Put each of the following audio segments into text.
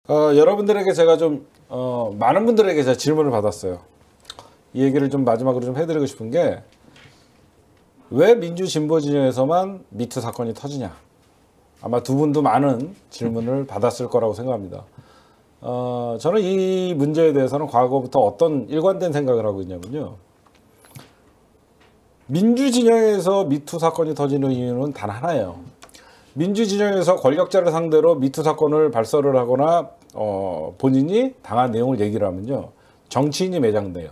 여러분들에게 제가 좀 많은 분들에게 제가 질문을 받았어요. 이 얘기를 좀 마지막으로 좀 해드리고 싶은 게 왜 민주 진보 진영에서만 미투 사건이 터지냐. 아마 두 분도 많은 질문을 받았을 거라고 생각합니다. 저는 이 문제에 대해서는 과거부터 어떤 일관된 생각을 하고 있냐면요. 민주 진영에서 미투 사건이 터지는 이유는 단 하나예요. 민주 진영에서 권력자를 상대로 미투 사건을 발설을 하거나 본인이 당한 내용을 얘기를 하면요. 정치인이 매장돼요.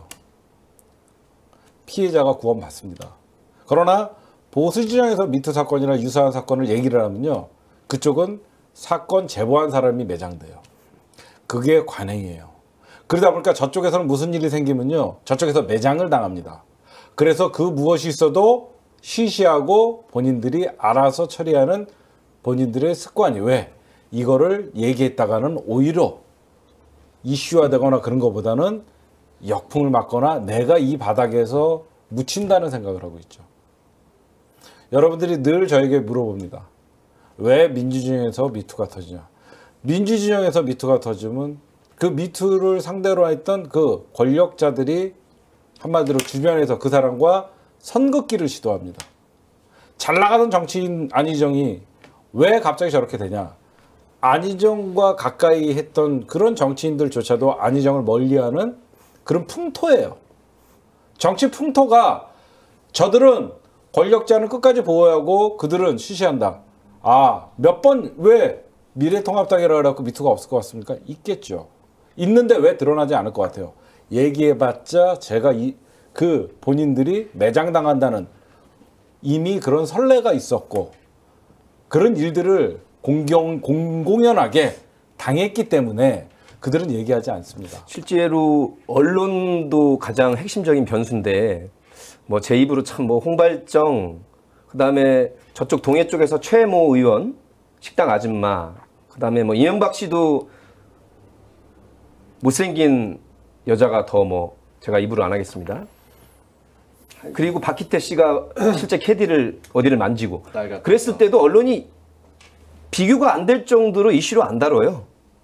피해자가 구원받습니다. 그러나 보수 진영에서 미투 사건이나 유사한 사건을 얘기를 하면요. 그쪽은 사건 제보한 사람이 매장돼요. 그게 관행이에요. 그러다 보니까 저쪽에서는 무슨 일이 생기면요. 저쪽에서 매장을 당합니다. 그래서 그 무엇이 있어도 쉬쉬하고 본인들이 알아서 처리하는 본인들의 습관이 왜? 이거를 얘기했다가는 오히려 이슈화되거나 그런 것보다는 역풍을 맞거나 내가 이 바닥에서 묻힌다는 생각을 하고 있죠. 여러분들이 늘 저에게 물어봅니다. 왜 민주진영에서 미투가 터지냐. 민주진영에서 미투가 터지면 그 미투를 상대로 했던 그 권력자들이 한마디로 주변에서 그 사람과 선긋기를 시도합니다. 잘 나가던 정치인 안희정이 왜 갑자기 저렇게 되냐. 안희정과 가까이 했던 그런 정치인들조차도 안희정을 멀리하는 그런 풍토예요. 정치 풍토가 저들은 권력자는 끝까지 보호하고 그들은 쉬쉬한다. 몇 번 왜 미래통합당이라고 해갖고 미투가 없을 것 같습니까? 있겠죠. 있는데 왜 드러나지 않을 것 같아요. 얘기해봤자 제가 그 본인들이 매장당한다는 이미 그런 선례가 있었고 그런 일들을 공공연하게 당했기 때문에 그들은 얘기하지 않습니다. 실제로 언론도 가장 핵심적인 변수인데 뭐 제 입으로 참 뭐 홍발정, 그다음에 저쪽 동해 쪽에서 최모 의원, 식당 아줌마, 그다음에 뭐 이명박 씨도 못생긴 여자가 더 뭐 제가 입으로 안 하겠습니다. 그리고 박희태 씨가 실제 캐디를 어디를 만지고 그랬을 때도 언론이 비교가 안 될 정도로 이슈로 안 다뤄요.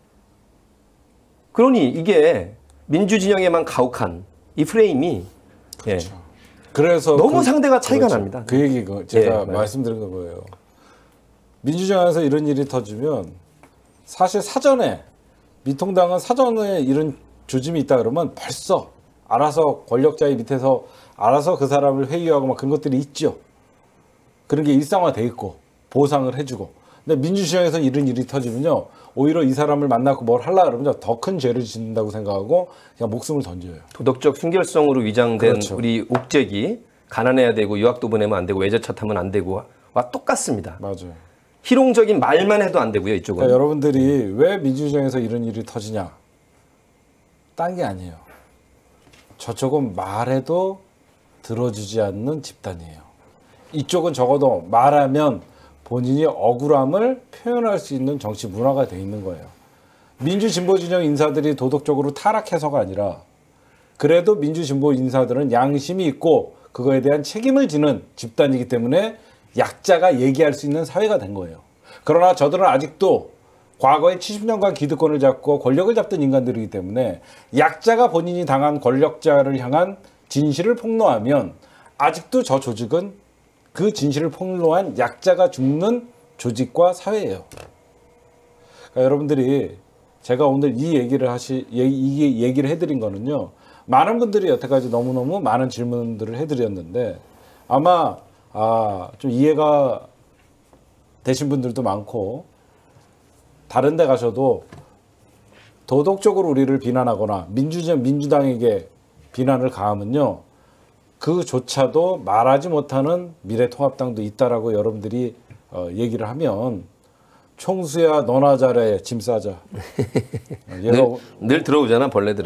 그러니 이게 민주 진영에만 가혹한 이 프레임이 그렇죠. 그래서 너무 상대가 차이가 그렇죠. 납니다. 그 얘기 제가 말씀드린 거예요. 민주정에서 이런 일이 터지면 사실 사전에 민통당은 사전에 이런 조짐이 있다 그러면 벌써 알아서 권력자의 밑에서 알아서 그 사람을 회유하고 막 그런 것들이 있죠. 그런 게 일상화돼 있고 보상을 해주고. 근데 민주시장에서 이런 일이 터지면요. 오히려 이 사람을 만나고 뭘 하려고 그러면 더 큰 죄를 짓는다고 생각하고 그냥 목숨을 던져요. 도덕적 순결성으로 위장된 그렇죠. 우리 옥죄기, 가난해야 되고 유학도 보내면 안 되고 외제차 타면 안 되고 와 똑같습니다. 맞아요. 희롱적인 말만 해도 안 되고요. 이쪽은. 그러니까 여러분들이 왜 민주시장에서 이런 일이 터지냐. 딴 게 아니에요. 저쪽은 말해도 들어주지 않는 집단이에요. 이쪽은 적어도 말하면 본인이 억울함을 표현할 수 있는 정치 문화가 돼 있는 거예요. 민주진보 진영 인사들이 도덕적으로 타락해서가 아니라 그래도 민주진보 인사들은 양심이 있고 그거에 대한 책임을 지는 집단이기 때문에 약자가 얘기할 수 있는 사회가 된 거예요. 그러나 저들은 아직도 과거에 70년간 기득권을 잡고 권력을 잡던 인간들이기 때문에 약자가 본인이 당한 권력자를 향한 진실을 폭로하면 아직도 저 조직은 그 진실을 폭로한 약자가 죽는 조직과 사회예요. 그러니까 여러분들이 제가 오늘 이 얘기를 얘기를 해드린 거는요. 많은 분들이 여태까지 너무너무 많은 질문들을 해드렸는데 아마 좀 이해가 되신 분들도 많고 다른 데 가셔도 도덕적으로 우리를 비난하거나 민주당에게 비난을 가하면요. 그조차도 말하지 못하는 미래통합당도 있다라고 여러분들이 얘기를 하면 총수야 너나 잘해 짐 싸자. 늘 들어오잖아 벌레들은.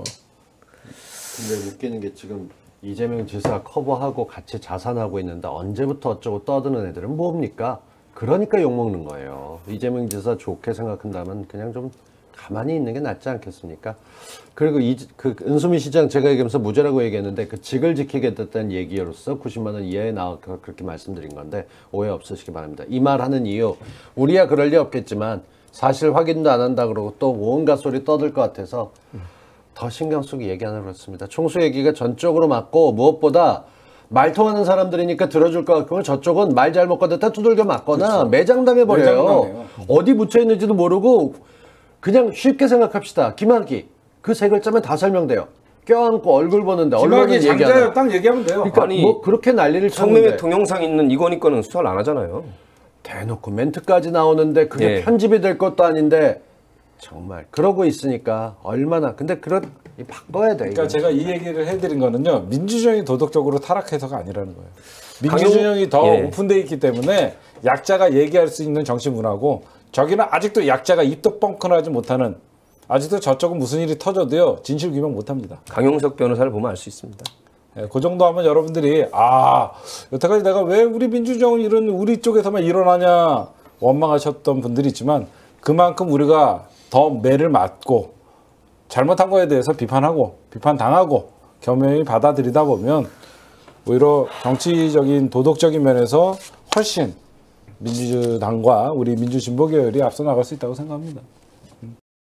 근데 웃기는 게 지금 이재명 지사 커버하고 같이 자산하고 있는데 언제부터 어쩌고 떠드는 애들은 뭡니까? 그러니까 욕먹는 거예요. 이재명 지사 좋게 생각한다면 그냥 좀 가만히 있는 게 낫지 않겠습니까? 그리고 그 은수미 시장 제가 얘기하면서 무죄라고 얘기했는데 그 직을 지키게 됐다는 얘기로서 90만 원 이하에 나와서 그렇게 말씀드린 건데 오해 없으시기 바랍니다. 이 말 하는 이유 우리야 그럴 리 없겠지만 사실 확인도 안 한다 그러고 또 온갖 소리 떠들 것 같아서 더 신경 쓰고 얘기 안 하려고 했습니다. 총수 얘기가 전적으로 맞고 무엇보다 말 통하는 사람들이니까 들어줄 것 같고 저쪽은 말 잘못 거듣다 두들겨 맞거나 그렇죠. 매장당해버려요. 매장당해요. 어디 묻혀 있는지도 모르고 그냥 쉽게 생각합시다. 김학의 그 세 글자면 다 설명돼요. 껴안고 얼굴 보는데 언론은 김학의 얘기하나. 장자예요. 딱 얘기하면 돼요. 그러니까 아니, 뭐 그렇게 난리를 성매매 쳤는데 동영상 있는 이건희 거는 수사를 안 하잖아요. 대놓고 멘트까지 나오는데 그게 예. 편집이 될 것도 아닌데 정말 그러고 있으니까 얼마나 근데 바꿔야 돼. 그러니까 이건. 제가 이 얘기를 해드린 거는요. 민주주의이 도덕적으로 타락해서가 아니라는 거예요. 민주주의이 더 예. 오픈되어 있기 때문에 약자가 얘기할 수 있는 정치 문화고 저기는 아직도 약자가 입도 뻥커나지 못하는 아직도 저쪽은 무슨 일이 터져도요. 진실 규명 못합니다. 강용석 변호사를 보면 알 수 있습니다. 예, 그 정도 하면 여러분들이 여태까지 내가 왜 우리 민주정은 이런 우리 쪽에서만 일어나냐 원망하셨던 분들이 있지만 그만큼 우리가 더 매를 맞고 잘못한 거에 대해서 비판하고 비판당하고 겸허히 받아들이다 보면 오히려 정치적인 도덕적인 면에서 훨씬 민주당과 우리 민주진보계열이 앞서 나갈 수 있다고 생각합니다.